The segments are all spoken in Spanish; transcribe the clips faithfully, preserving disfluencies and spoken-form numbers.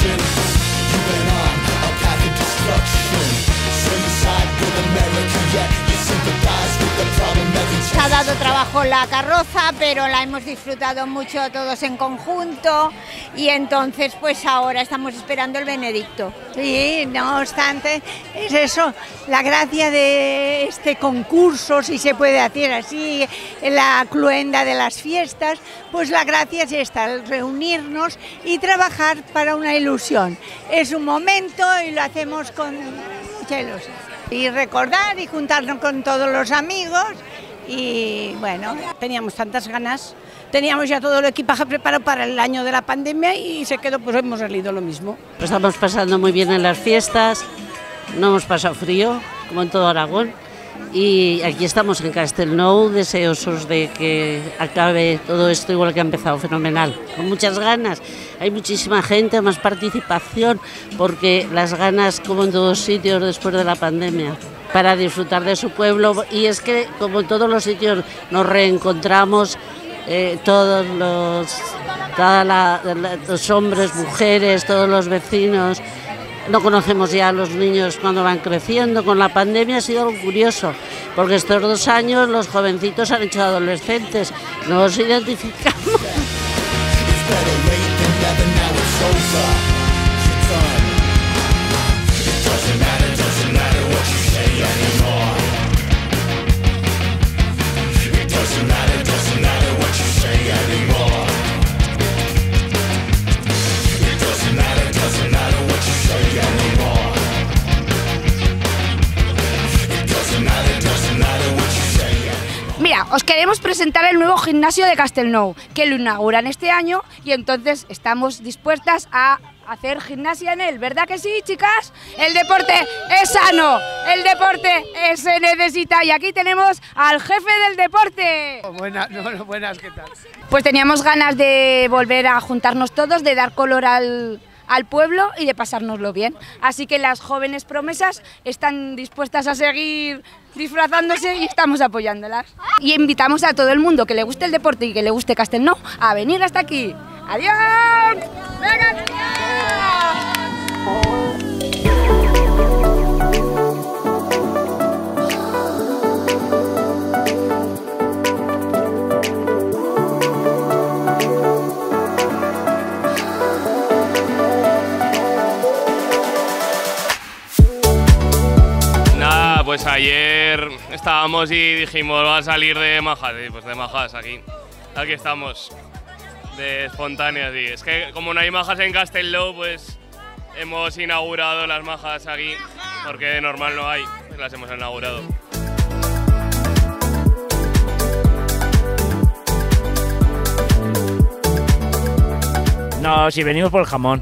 Se ha dado trabajo la carroza, pero la hemos disfrutado mucho todos en conjunto y entonces pues ahora estamos esperando el Benedicto. Sí, no obstante, es eso, la gracia de este concurso, si se puede hacer así, la cluenda de las fiestas, pues la gracia es esta, reunirnos y trabajar para una ilusión. Es un momento y lo hacemos con mucha ilusión. Y recordar y juntarnos con todos los amigos y bueno. Teníamos tantas ganas, teníamos ya todo el equipaje preparado para el año de la pandemia y se quedó, pues hemos salido lo mismo. Lo estamos pasando muy bien en las fiestas, no hemos pasado frío, como en todo Aragón, y aquí estamos en Castellnou, deseosos de que acabe todo esto igual que ha empezado, fenomenal, con muchas ganas. Hay muchísima gente, más participación, porque las ganas, como en todos sitios después de la pandemia, para disfrutar de su pueblo, y es que como en todos los sitios nos reencontramos, eh, todos los, toda la, la, los hombres, mujeres, todos los vecinos. No conocemos ya a los niños cuando van creciendo. Con la pandemia ha sido algo curioso, porque estos dos años los jovencitos han hecho adolescentes, nos identificamos. Mira, os queremos presentar el nuevo gimnasio de Castellnou, que lo inauguran este año y entonces estamos dispuestas a hacer gimnasia en él, ¿verdad que sí, chicas? El deporte es sano, el deporte se necesita y aquí tenemos al jefe del deporte. Buenas, no, buenas, ¿qué tal? Pues teníamos ganas de volver a juntarnos todos, de dar color al... al pueblo y de pasárnoslo bien. Así que las jóvenes promesas están dispuestas a seguir disfrazándose y estamos apoyándolas. Y invitamos a todo el mundo que le guste el deporte y que le guste Castellnou a venir hasta aquí. ¡Adiós! ¡Venga, Pues ayer estábamos y dijimos, va a salir de Majas, y pues de Majas aquí, aquí estamos, de espontáneas. Y es que como no hay Majas en Castellnou, pues hemos inaugurado las Majas aquí, porque de normal no hay, pues las hemos inaugurado. No, si venimos por el jamón.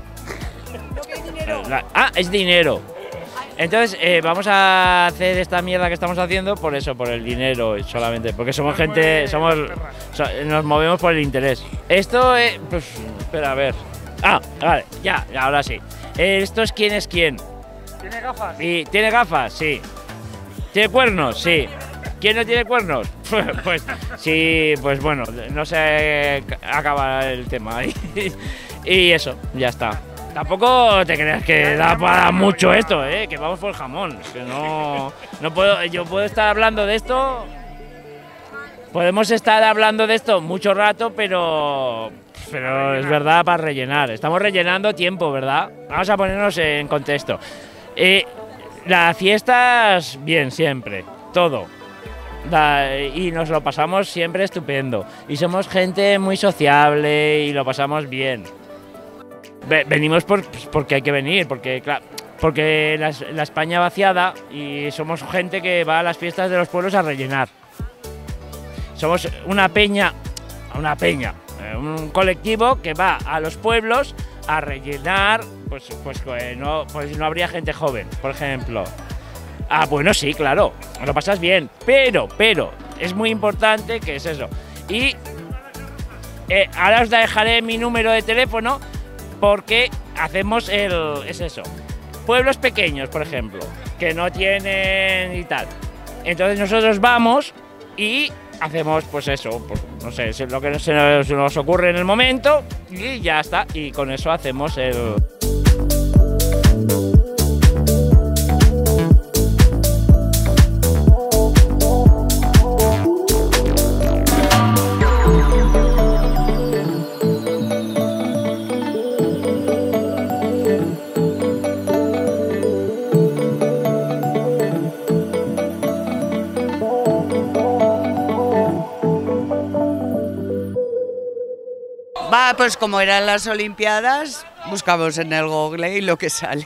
Ah, es dinero. Entonces, eh, vamos a hacer esta mierda que estamos haciendo por eso, por el dinero solamente, porque somos gente, somos, so, nos movemos por el interés. Esto, eh, pues, espera, a ver. Ah, vale, ya, ahora sí. Eh, esto es quién es quién. ¿Tiene gafas? Sí, ¿tiene gafas? Sí. ¿Tiene cuernos? Sí. ¿Quién no tiene cuernos? Pues, sí, pues bueno, no se acaba el tema. Y eso, ya está. Tampoco te creas que da para mucho esto, ¿eh? Que vamos por el jamón. Que no, no puedo, yo puedo estar hablando de esto. Podemos estar hablando de esto mucho rato, pero, pero es verdad para rellenar. Estamos rellenando tiempo, ¿verdad? Vamos a ponernos en contexto. Eh, las fiestas, bien, siempre, todo. La, y nos lo pasamos siempre estupendo. Y somos gente muy sociable y lo pasamos bien. Venimos por, pues porque hay que venir, porque, claro, porque la, la España vaciada y somos gente que va a las fiestas de los pueblos a rellenar. Somos una peña, una peña, un colectivo que va a los pueblos a rellenar, pues, pues, no, pues no habría gente joven, por ejemplo. Ah, bueno, sí, claro, lo pasas bien, pero, pero, es muy importante que es eso. Y eh, ahora os dejaré mi número de teléfono, porque hacemos el, es eso, pueblos pequeños, por ejemplo, que no tienen y tal. Entonces nosotros vamos y hacemos pues eso, pues, no sé, lo que se nos, se nos ocurre en el momento y ya está. Y con eso hacemos el... Va, pues como eran las Olimpiadas, buscamos en el Google y lo que sale.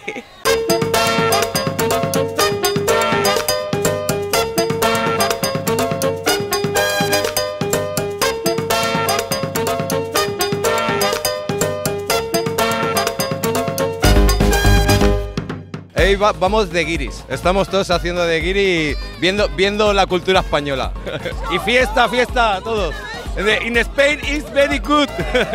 Hey, va, vamos de guiris, estamos todos haciendo de guiri, viendo, viendo la cultura española. Y fiesta, fiesta, todos. In Spain is very good.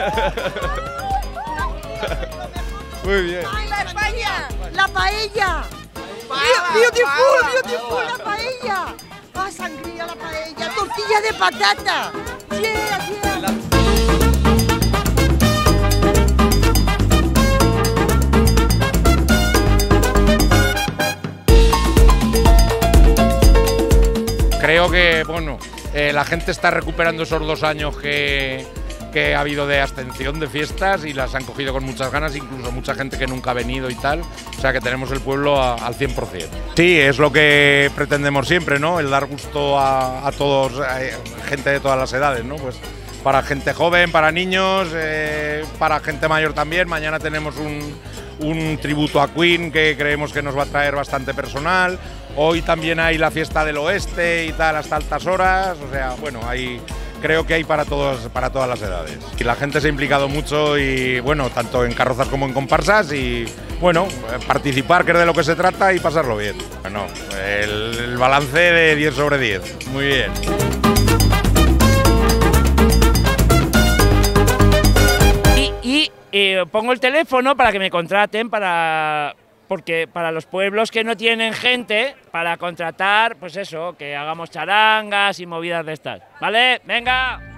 Muy bien. ¡Ay, la España! ¡La paella! ¡Beautiful, beautiful, la paella! ¡Ah, sangría, la paella! ¡Tortilla de patata! ¡Yeah, yeah! Creo que, bueno, eh, la gente está recuperando esos dos años que, que ha habido de abstención de fiestas y las han cogido con muchas ganas, incluso mucha gente que nunca ha venido y tal, o sea que tenemos el pueblo a, al cien por cien. Sí, es lo que pretendemos siempre, ¿no? El dar gusto a, a todos, a gente de todas las edades, ¿no? Pues para gente joven, para niños, eh, para gente mayor también. Mañana tenemos un, un tributo a Queen que creemos que nos va a traer bastante personal. Hoy también hay la fiesta del oeste y tal hasta altas horas, o sea, bueno, hay, creo que hay para, todos, para todas las edades. Y la gente se ha implicado mucho y, bueno, tanto en carrozas como en comparsas y, bueno, participar, que es de lo que se trata y pasarlo bien. Bueno, el, el balance de diez sobre diez, muy bien. Y, y eh, pongo el teléfono para que me contraten para... Porque para los pueblos que no tienen gente, para contratar, pues eso, que hagamos charangas y movidas de estas. ¿Vale? ¡Venga!